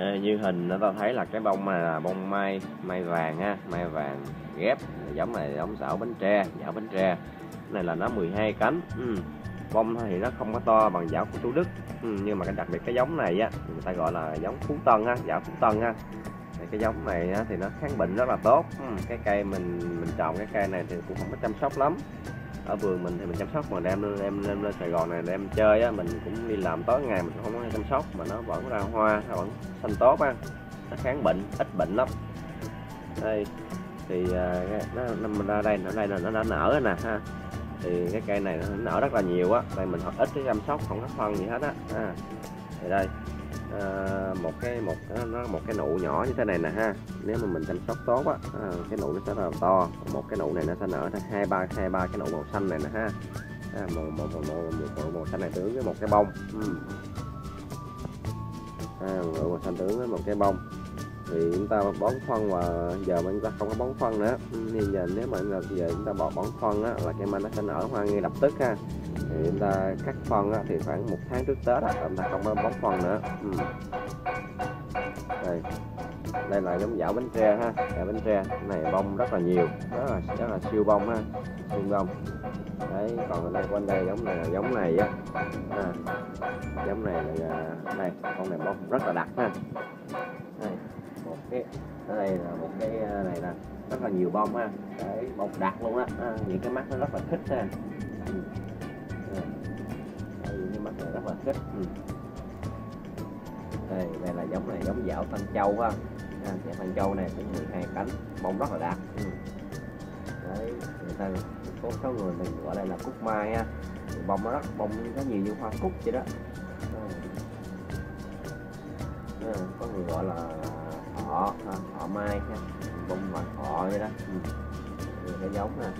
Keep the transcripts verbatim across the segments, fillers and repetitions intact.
À, như hình nó ta thấy là cái bông này là bông mai mai vàng ha, mai vàng ghép, giống này giống dảo bánh tre, dảo bánh tre. Cái này là nó mười hai cánh. Ừ. Bông thì nó không có to bằng dảo của Thủ Đức, ừ. nhưng mà cái đặc biệt cái giống này á người ta gọi là giống Phú Tân ha, dảo Phú Tân ha. Cái giống này á, thì nó kháng bệnh rất là tốt. Ừ. Cái cây mình mình trồng cái cây này thì cũng không có chăm sóc lắm. Ở vườn mình thì mình chăm sóc, mà đem em lên lên Sài Gòn này đem chơi á, mình cũng đi làm tối ngày mình cũng không có chăm sóc mà nó vẫn ra hoa, nó vẫn xanh tốt á, nó kháng bệnh, ít bệnh lắm. Đây thì nó nó ra đây nó đây là nó đã nở nè ha. Thì cái cây này nó nở rất là nhiều á, đây mình ít cái chăm sóc, không có phân gì hết á. À, thì đây à, một cái một nó một cái nụ nhỏ như thế này nè ha. Nếu mà mình chăm sóc tốt á, à, cái nụ nó sẽ rất là to. Một cái nụ này nó sẽ nở hai ba hai ba cái nụ màu xanh này nè ha. À, màu, màu, màu, màu, màu, màu xanh này tương với một cái bông. Ừ. À, nụ màu xanh tương với một cái bông. Thì chúng ta bón phân, và giờ mà chúng ta không có bón phân nữa. Thì giờ nếu mà giờ chúng ta bỏ bón phân á, là cây mai nó sẽ nở hoa ngay lập tức ha. Thì chúng ta cắt phân á, thì khoảng một tháng trước Tết á, chúng ta không có bón phân nữa. Ừ. Đây, đây là giống dảo bánh tre ha, dảo bánh tre. Cái này bông rất là nhiều, rất là rất là siêu bông ha, siêu bông. Đấy, còn ở đây quanh đây giống này là giống này á, à, giống này là đây con này bông rất là đặc ha. Đây, một cái ở đây là một cái này là rất là nhiều bông ha. Đấy, bông đặc luôn á, à, những cái mắt nó rất là thích ha. Ừ. Đây, cái mắt này rất là thích. Ừ. Đây, đây là giống này giống dảo Tân Châu ha. À, cái Tân Châu này cũng mười hai cánh, bông rất là đặc. Ừ. Đấy, người ta có số người mình gọi đây là cúc mai ha. Bông nó rất bông nó nhiều như hoa cúc vậy đó. À. À, có người gọi là họ họ mai ha, bông mặt họ vậy đó. Ừ. Cái giống nè,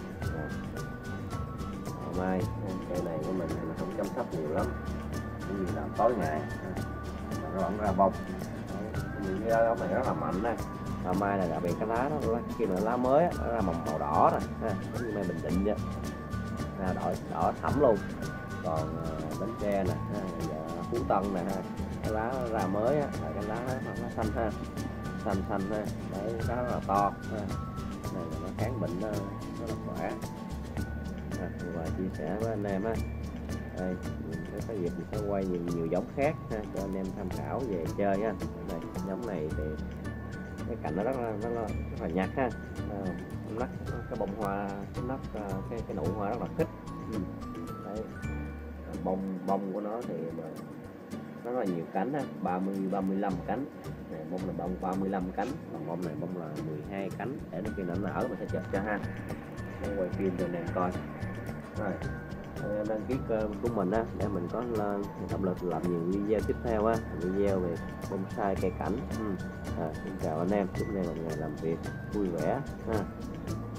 họ mai. Cây này của mình mình không chăm sóc nhiều lắm, cũng như là tối ngày mà nó vẫn ra bông. Những cái giống này rất là mạnh đây. Họ mai là đặc biệt cái lá nó khi mà lá mới nó ra màu màu đỏ rồi, giống như mai Bình Định vậy, ra đỏ đỏ thẫm luôn. Còn uh, bánh tre nè, Phú Tân nè ha, cái lá ra mới á, là cái lá nó, nó xanh ha, xanh xanh ha. Đấy, nó rất là to ha. Này là nó kháng bệnh, nó rất là khỏe. À, và chia sẻ với anh em á. Đây, mình sẽ có dịp mình sẽ quay nhiều nhiều giống khác ha, cho anh em tham khảo về chơi ha. Đây, giống này thì cái cành nó rất là nó rất là nhạt ha. À, nắp cái bông hoa, cái nắp cái cái nụ hoa rất là thích. Ừ. Đấy, bông bông của nó thì nó rất là nhiều cánh ha, ba mươi ba mươi lăm cánh. Này bông là bông ba mươi lăm cánh, còn bông này bông là mười hai cánh. Để nó khi nó nở mình sẽ chụp cho ha, nó quay phim cho anh em coi. Rồi em đăng ký kênh của mình á, để mình có động lực làm nhiều video tiếp theo á, video về bonsai cây cảnh. Ừ. À, xin chào anh em, chúc anh em một ngày làm việc vui vẻ ha.